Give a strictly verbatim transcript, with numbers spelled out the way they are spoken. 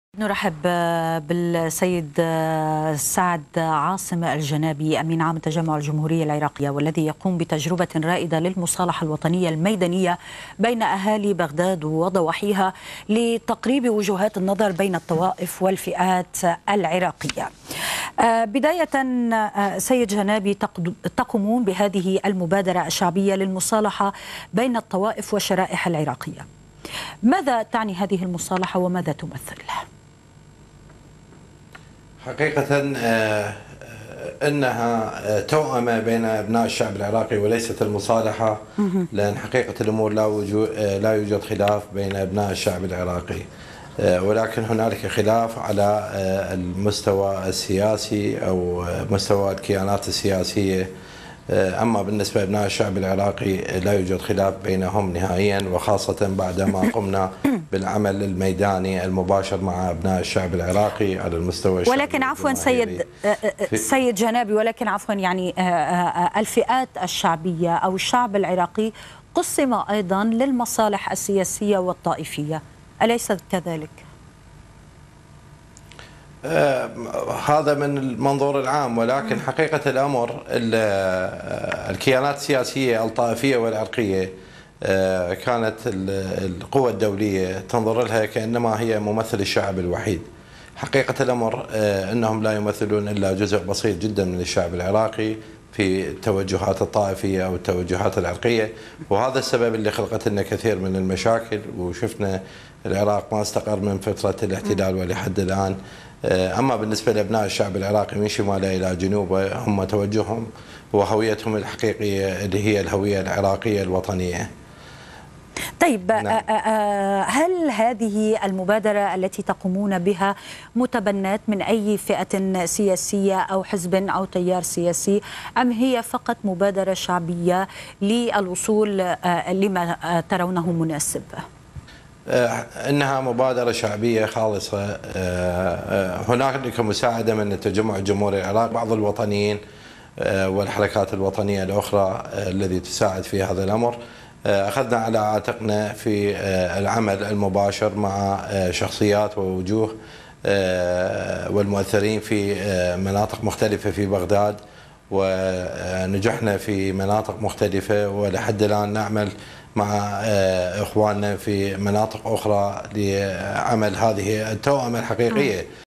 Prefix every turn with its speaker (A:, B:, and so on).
A: نرحب بالسيد سعد عاصم الجنابي أمين عام تجمع الجمهورية العراقية، والذي يقوم بتجربة رائدة للمصالحة الوطنية الميدانية بين أهالي بغداد وضواحيها لتقريب وجهات النظر بين الطوائف والفئات العراقية. بداية سيد جنابي، تقومون بهذه المبادرة الشعبية للمصالحة بين الطوائف والشرائح العراقية. ماذا تعني هذه المصالحة وماذا تمثل؟
B: حقيقة أنها توأمة بين أبناء الشعب العراقي وليست المصالحة، لأن حقيقة الأمور لا وجود لا يوجد خلاف بين أبناء الشعب العراقي، ولكن هنالك خلاف على المستوى السياسي أو مستوى الكيانات السياسية. أما بالنسبة لأبناء الشعب العراقي لا يوجد خلاف بينهم نهائيا، وخاصة بعدما قمنا بالعمل الميداني المباشر مع أبناء الشعب العراقي على المستوى الشعبي.
A: ولكن عفوا سيد سيد جنابي، ولكن عفوا يعني الفئات الشعبية أو الشعب العراقي قسم أيضا للمصالح السياسية والطائفية، أليس كذلك؟
B: آه هذا من المنظور العام، ولكن حقيقة الأمر الكيانات السياسية الطائفية والعرقية آه كانت القوى الدولية تنظر لها كأنما هي ممثل الشعب الوحيد. حقيقة الأمر آه أنهم لا يمثلون إلا جزء بسيط جدا من الشعب العراقي في التوجهات الطائفية أو التوجهات العرقية، وهذا السبب اللي خلقت لنا كثير من المشاكل، وشفنا العراق ما استقر من فترة الاحتلال ولحد الآن. أما بالنسبة لأبناء الشعب العراقي من شماله إلى جنوبه، هم توجههم وهويتهم الحقيقية اللي هي الهوية العراقية الوطنية.
A: طيب، نعم. هل هذه المبادرة التي تقومون بها متبنات من أي فئة سياسية أو حزب أو تيار سياسي، أم هي فقط مبادرة شعبية للوصول لما ترونه مناسب؟
B: إنها مبادرة شعبية خالصة. هناك مساعدة من التجمع الجمهوري العراقي، بعض الوطنيين والحركات الوطنية الأخرى الذي تساعد في هذا الأمر. أخذنا على عاتقنا في العمل المباشر مع شخصيات ووجوه والمؤثرين في مناطق مختلفة في بغداد، ونجحنا في مناطق مختلفة، ولحد الآن نعمل مع إخواننا في مناطق أخرى لعمل هذه التوأمة الحقيقية.